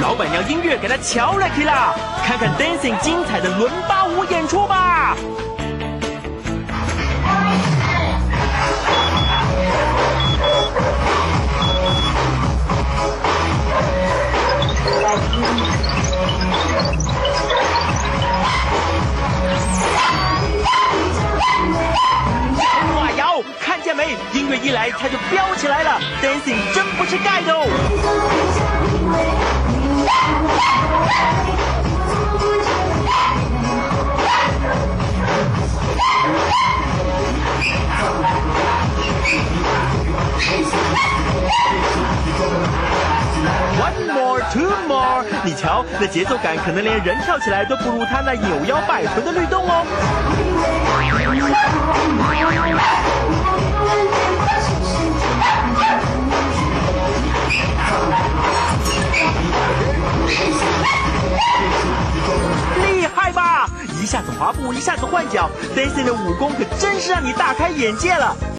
老板娘音乐给他瞧了起啦，看看 Dancing 精彩的伦巴舞演出吧。哇哟，看见没？音乐一来，它就飙起来了。Dancing 真不是盖的哦。One more, two more， 你瞧，那节奏感可能连人跳起来都不如他那扭腰摆臀的律动哦。厉害吧？一下子滑步，一下子换脚 ，Dancing 的武功可真是让你大开眼界了。